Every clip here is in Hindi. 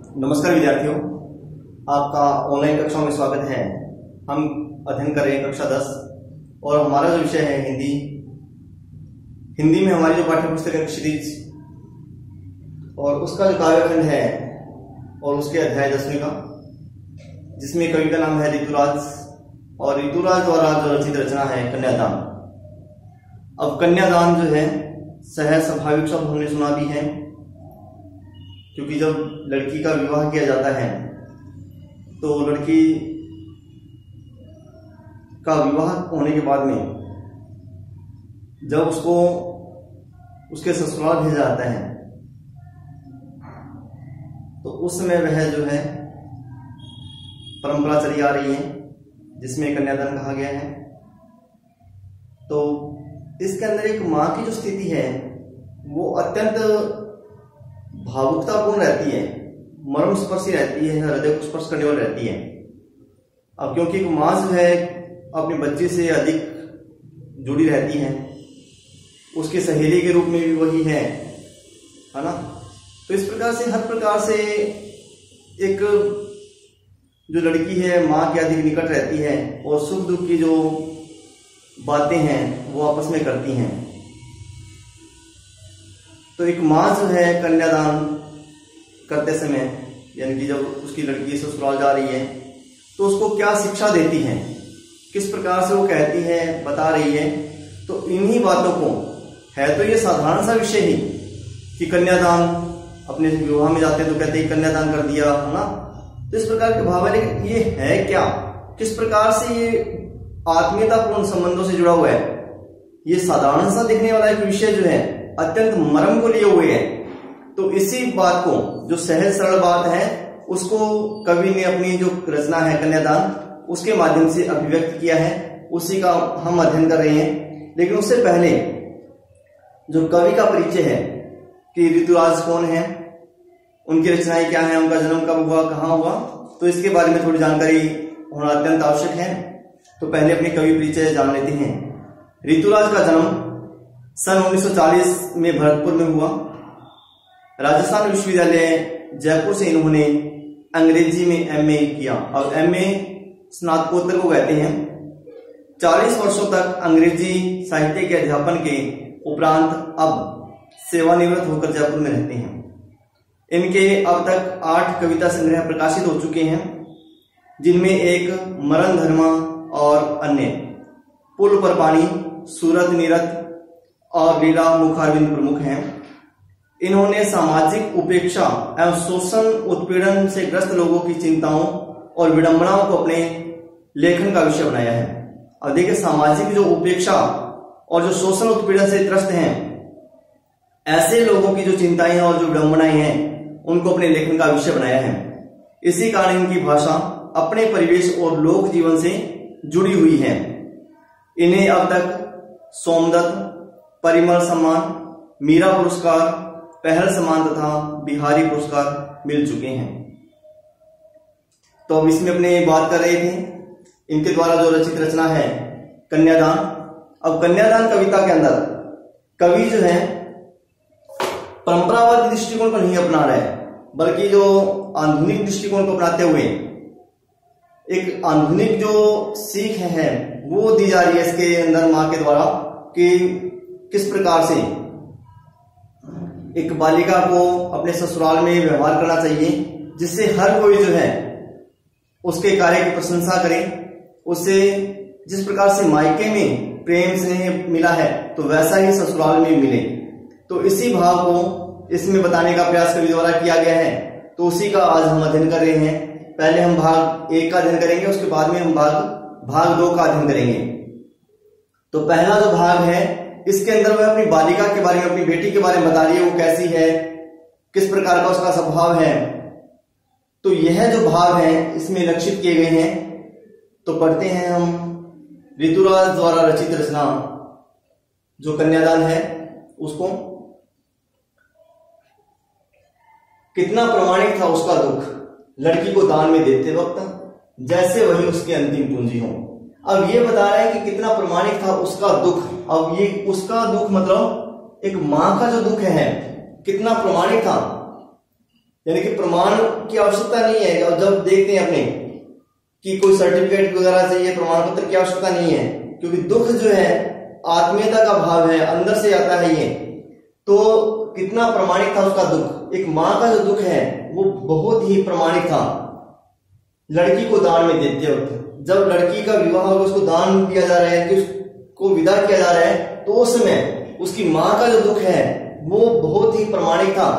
नमस्कार विद्यार्थियों, आपका ऑनलाइन कक्षा में स्वागत है। हम अध्ययन कर रहे हैं कक्षा 10 और हमारा जो विषय है हिंदी। हिंदी में हमारी जो पाठ्य पुस्तक है क्षितिज और उसका जो काव्यखंड है और उसके अध्याय 10वें का, जिसमें कवि का नाम है ऋतुराज और ऋतुराज द्वारा जो रचित रचना है कन्यादान। अब कन्यादान जो है सहज स्वाभाविक शब्द हमने सुना भी है, क्योंकि जब लड़की का विवाह किया जाता है तो लड़की का विवाह होने के बाद में जब उसको उसके ससुराल भेजा जाता है तो उस समय वह जो है परंपरा चली आ रही है जिसमें कन्यादान कहा गया है। तो इसके अंदर एक माँ की जो स्थिति है वो अत्यंत भावुकतापूर्ण रहती है, मर्मस्पर्शी रहती है, हृदय को स्पर्श करने वाली रहती है। अब क्योंकि माँ जो है अपने बच्चे से अधिक जुड़ी रहती है, उसके सहेली के रूप में भी वही है ना। तो इस प्रकार से हर प्रकार से एक जो लड़की है माँ के अधिक निकट रहती है और सुख दुख की जो बातें हैं वो आपस में करती हैं। तो एक माँ जो है कन्यादान करते समय, यानी कि जब उसकी लड़की ससुराल जा रही है तो उसको क्या शिक्षा देती है, किस प्रकार से वो कहती है, बता रही है। तो इन्हीं बातों को है तो ये साधारण सा विषय ही कि कन्यादान, अपने विवाह में जाते हैं तो कहते हैं कन्यादान कर दिया, है ना। तो इस प्रकार के भाव है, लेकिन ये है क्या, किस प्रकार से ये आत्मीयतापूर्ण संबंधों से जुड़ा हुआ है। ये साधारण सा दिखने वाला एक विषय जो है अत्यंत मर्म को लिए हुए है। तो इसी बात को, जो सहज सरल बात है, उसको कवि ने अपनी जो रचना है कन्यादान उसके माध्यम से अभिव्यक्त किया है, उसी का हम अध्ययन कर रहे हैं। लेकिन उससे पहले जो कवि का परिचय है कि ऋतुराज कौन है, उनकी रचनाएं क्या है, उनका जन्म कब हुआ, कहाँ हुआ, तो इसके बारे में थोड़ी जानकारी होना अत्यंत आवश्यक है। तो पहले अपने कवि परिचय जान लेते हैं। ऋतुराज का जन्म सन 1940 में भरतपुर में हुआ। राजस्थान विश्वविद्यालय जयपुर से इन्होंने अंग्रेजी में एमए किया और एमए स्नातकोत्तर को कहते हैं। 40 वर्षों तक अंग्रेजी साहित्य के अध्यापन के उपरांत अब सेवानिवृत्त होकर जयपुर में रहते हैं। इनके अब तक 8 कविता संग्रह प्रकाशित हो चुके हैं, जिनमें एक मरण धर्मा और अन्य, पुल पर पानी, सूरत नीरत और लीला मुखारविंद प्रमुख हैं। इन्होंने सामाजिक उपेक्षा एवं शोषण उत्पीड़न से ग्रस्त लोगों की चिंताओं और विडंबनाओं को अपने लेखन का विषय बनाया है। अब देखिए, सामाजिक जो उपेक्षा और जो शोषण उत्पीड़न से ग्रस्त हैं, ऐसे लोगों की जो चिंताएं हैं और जो विडंबनाएं हैं उनको अपने लेखन का विषय बनाया है। इसी कारण इनकी भाषा अपने परिवेश और लोक जीवन से जुड़ी हुई है। इन्हें अब तक सोमदत्त, परिमल सम्मान, मीरा पुरस्कार, पहल सम्मान तथा बिहारी पुरस्कार मिल चुके हैं। तो अब इसमें अपने बात कर रहे थे इनके द्वारा जो रचित रचना है कन्यादान। अब कन्यादान कविता के अंदर कवि जो है परंपरावादी दृष्टिकोण को नहीं अपना रहे, बल्कि जो आधुनिक दृष्टिकोण को अपनाते हुए एक आधुनिक जो सीख है वो दी जा रही है इसके अंदर माँ के द्वारा, कि किस प्रकार से एक बालिका को अपने ससुराल में व्यवहार करना चाहिए, जिससे हर कोई जो है उसके कार्य की प्रशंसा करे। उससे जिस प्रकार से मायके में प्रेम स्नेह मिला है तो वैसा ही ससुराल में मिले। तो इसी भाव को इसमें बताने का प्रयास कवि द्वारा किया गया है। तो उसी का आज हम अध्ययन कर रहे हैं। पहले हम भाग 1 का अध्ययन करेंगे, उसके बाद में हम भाग 2 का अध्ययन करेंगे। तो पहला जो भाग है इसके अंदर वह अपनी बालिका के बारे में, अपनी बेटी के बारे में बता रही है, वो कैसी है, किस प्रकार का उसका स्वभाव है। तो यह जो भाग है इसमें लक्षित किए गए हैं। तो पढ़ते हैं हम ऋतुराज द्वारा रचित रचना जो कन्यादान है उसको। कितना प्रामाणिक था उसका दुख, लड़की को दान में देते वक्त जैसे वही उसकी अंतिम पूंजी हो। अब ये बता रहा है कि कितना प्रामाणिक था उसका दुख। अब ये उसका दुख मतलब एक माँ का जो दुख है कितना प्रामाणिक था, यानी कि प्रमाण की आवश्यकता नहीं है। और जब देखते हैं अपने कि कोई सर्टिफिकेट वगैरह चाहिए, प्रमाण पत्र की आवश्यकता नहीं है, क्योंकि दुख जो है आत्मीयता का भाव है, अंदर से आता है ये। तो कितना प्रमाणिक था उसका दुख। एक माँ का जो दुख है वो बहुत ही प्रमाणिक था। लड़की को दान में देते वक्त, जब लड़की का विवाह होगा, उसको दान दिया जा रहा है, कि उसको विदा किया जा रहा है, तो उस समय उसकी माँ का जो दुख है वो बहुत ही प्रमाणिक था,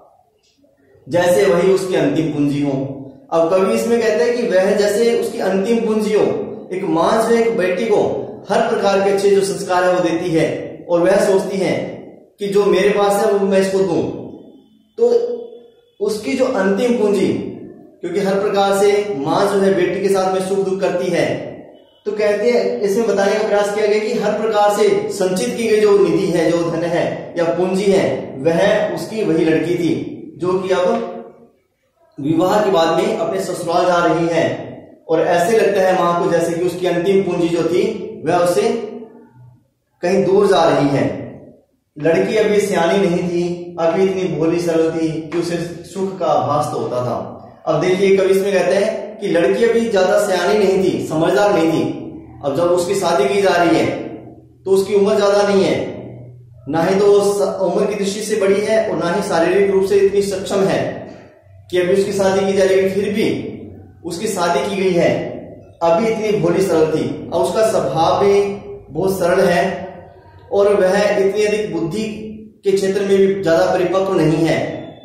जैसे वही उसकी अंतिम पूंजी हो। अब कवि इसमें कहते हैं कि वह जैसे उसकी अंतिम पूंजी हो। एक माँ जो एक बेटी को हर प्रकार के अच्छे जो संस्कार है वो देती है, और वह सोचती है कि जो मेरे पास है वो मैं इसको दूं। तो उसकी जो अंतिम पूंजी, क्योंकि हर प्रकार से माँ जो है बेटी के साथ में सुख दुख करती है, तो कहते हैं, इसमें बताने का प्रयास किया गया कि हर प्रकार से संचित की गई जो निधि है, जो धन है या पूंजी है, वह उसकी वही लड़की थी, जो कि अब विवाह के बाद में अपने ससुराल जा रही है। और ऐसे लगता है माँ को जैसे कि उसकी अंतिम पूंजी जो थी वह उससे कहीं दूर जा रही है। लड़की अभी सियानी नहीं थी, अभी इतनी भोली सरल थी कि उसे सुख का आभास तो होता था। अब देखिए कवि इसमें कहते हैं कि लड़की अभी ज्यादा सियानी नहीं थी, समझदार नहीं थी। अब जब उसकी शादी की जा रही है तो उसकी उम्र ज्यादा नहीं है, ना ही तो उम्र की दृष्टि से बड़ी है और ना ही शारीरिक रूप से इतनी सक्षम है कि अभी उसकी शादी की जा रही है। फिर भी उसकी शादी की गई है, अभी इतनी भोली सरल थी। अब उसका स्वभाव भी बहुत सरल है और वह इतनी अधिक बुद्धि के क्षेत्र में भी ज्यादा परिपक्व नहीं है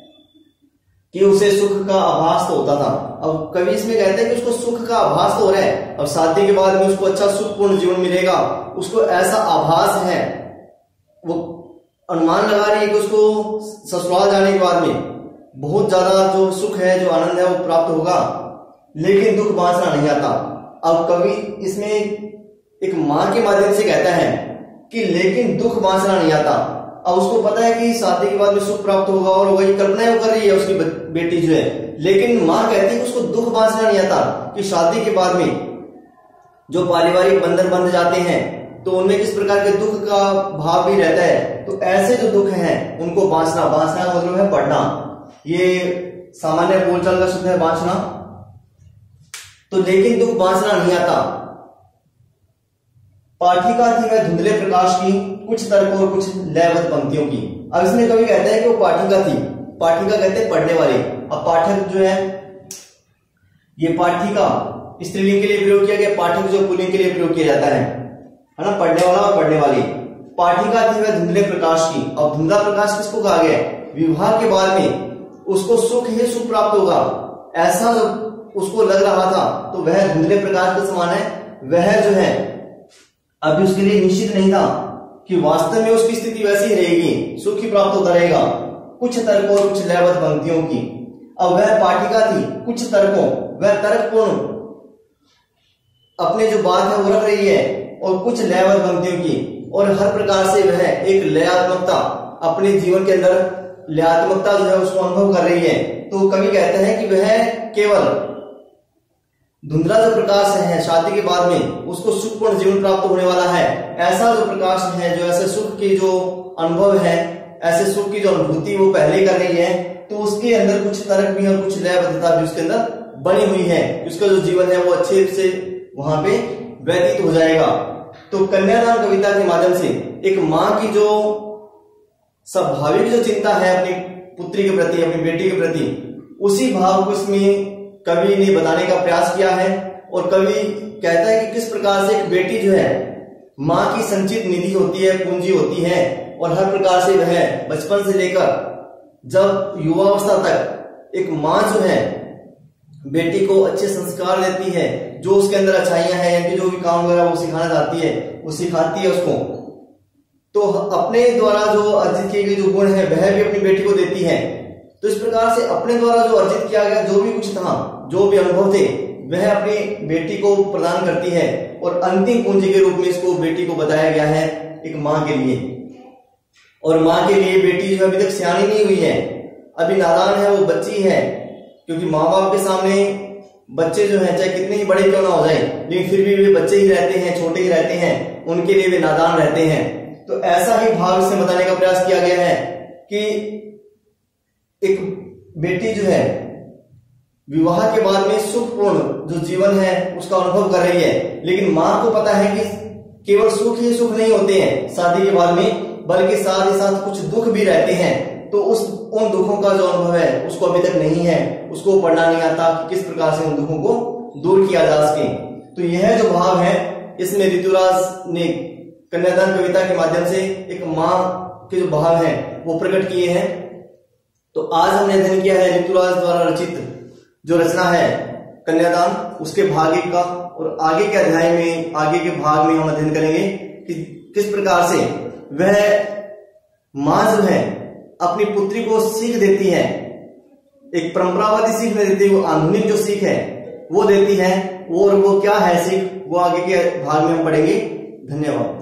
कि उसे सुख का आभास तो होता था। अब कवि इसमें कहते हैं कि उसको सुख का आभास तो हो रहा है, अब शादी के बाद में उसको अच्छा सुखपूर्ण जीवन मिलेगा, उसको ऐसा आभास है, वो अनुमान लगा रही है कि उसको ससुराल जाने के बाद में बहुत ज्यादा जो सुख है, जो आनंद है वो प्राप्त होगा, लेकिन दुख बांसना नहीं आता। अब कवि इसमें एक माँ के माध्यम से कहता है कि लेकिन दुख बांसना नहीं आता। अब उसको पता है कि शादी के बाद में सुख प्राप्त होगा और वही कल्पना वो कर रही है उसकी बेटी जो है, लेकिन माँ कहती है कि उसको दुख बांसना नहीं आता कि शादी के बाद में जो पारिवारिक बंधन बंध जाते हैं तो उनमें किस प्रकार के दुख का भाव भी रहता है। तो ऐसे जो दुख हैं उनको बांसना, बांसना का मतलब है पढ़ना, ये सामान्य बोलचाल का शब्द है बांसना। तो लेकिन दुख बांसना नहीं आता। पाठिका थी वह धुंधले प्रकाश की, कुछ तर्क और कुछ लयबद्ध पंक्तियों की। अब इसमें कवि कहता है कि वो पाठिका थी, पाठिका कहते हैं पढ़ने वाले। अब पाठक जो है, ये पाठिका स्त्रीलिंग के लिए प्रयोग किया गया, पाठक जो पुल्लिंग के लिए प्रयोग किया जाता है ना, पढ़ने वाला और पढ़ने वाली। पाठिका थी वह धुंधले प्रकाश की। अब धुंधला प्रकाश किसको कहा गया? विवाह के बाद में उसको सुख ही सुख प्राप्त होगा, ऐसा जो उसको लग रहा था, तो वह धुंधले प्रकाश के समान है। वह जो है अभी उसके लिए निश्चित नहीं था कि वास्तव में उसकी स्थिति वैसी ही रहेगी, सुख ही प्राप्त होता रहेगा, कुछ तर्कों और कुछ लयबद्ध पंक्तियों की। अब वह पाठिका थी, कुछ तर्कों, वह तर्कपूर्ण अपने जो बात है वो रख रही है, और कुछ लयबद्ध पंक्तियों की, और हर प्रकार से वह एक लयात्मकता अपने जीवन के अंदर लयात्मकता जो है उसको अनुभव कर रही है। तो कवि कहते हैं कि वह केवल धुंधला जो प्रकाश है शादी के बाद में उसको सुखपूर्ण जीवन प्राप्त होने वाला है, ऐसा जो प्रकाश है, जो ऐसे सुख की जो अनुभव है, ऐसे सुख की जो अनुभूति वो पहले कर रही है, तो उसके अंदर कुछ तर्क भी और कुछ लयबद्धता भी उसके अंदर बनी हुई है, उसका जो जीवन है वो अच्छे से वहां पे व्यतीत हो जाएगा। तो कन्यादान कविता के माध्यम से एक माँ की जो स्वाभाविक जो चिंता है अपनी पुत्री के प्रति, अपनी बेटी के प्रति, उसी भाव को इसमें कवि ने बताने का प्रयास किया है। और कवि कहता है कि किस प्रकार से एक बेटी जो है माँ की संचित निधि होती है, पूंजी होती है, और हर प्रकार से वह बचपन से लेकर जब युवावस्था तक एक माँ जो है बेटी को अच्छे संस्कार देती है, जो उसके अंदर अच्छाइयां हैं, यानी जो भी काम वगैरह वो सिखाना चाहती है वो सिखाती है उसको। तो अपने द्वारा जो अर्जित किए गए जो गुण है वह भी अपनी बेटी को देती है। तो इस प्रकार से अपने द्वारा जो अर्जित किया गया जो भी कुछ था, जो भी अनुभव थे, वह अपनी बेटी को प्रदान करती है, और अंतिम पूंजी के रूप में इसको बेटी को बताया गया है एक माँ के लिए। और माँ के लिए बेटी जो अभी तक सियानी नहीं हुई है, अभी नादान है, वो बच्ची है, क्योंकि माँ बाप के सामने बच्चे जो हैं चाहे कितने ही बड़े क्यों ना हो जाए, लेकिन फिर भी वे बच्चे ही रहते हैं, छोटे ही रहते हैं, उनके लिए वे नादान रहते हैं। तो ऐसा ही भाव इससे बताने का प्रयास किया गया है कि एक बेटी जो है विवाह के बाद में सुखपूर्ण जो जीवन है उसका अनुभव कर रही है, लेकिन माँ को पता है कि केवल सुख ही सुख नहीं होते हैं शादी के बाद में, बल्कि साथ ही साथ कुछ दुख भी रहते हैं। तो उन दुखों का जो अनुभव है उसको अभी तक नहीं है, उसको पढ़ना नहीं आता कि किस प्रकार से उन दुखों को दूर किया जा सके। तो यह जो भाव है इसमें ऋतुराज ने कन्यादान कविता के माध्यम से एक माँ के जो भाव है वो प्रकट किए हैं। तो आज हमने अध्ययन किया है ऋतुराज द्वारा रचित जो रचना है कन्यादान, उसके भाग एक का, और आगे के अध्याय में आगे के भाग में हम अध्ययन करेंगे कि किस प्रकार से वह माँ जो है अपनी पुत्री को सीख देती है, एक परंपरावादी सीख नहीं देती, वो आधुनिक जो सीख है वो देती है, और वो क्या है सीख वो आगे के भाग में हम पढ़ेंगे। धन्यवाद।